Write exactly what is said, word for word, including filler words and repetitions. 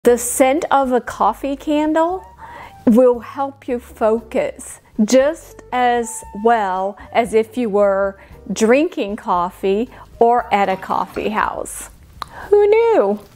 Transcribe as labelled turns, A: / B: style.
A: The scent of a coffee candle will help you focus just as well as if you were drinking coffee or at a coffee house. Who knew?